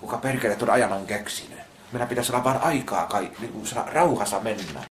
Kuka perkele tuon ajan on keksinyt? Meillä pitäisi olla vaan aikaa kai, niin rauhassa mennä.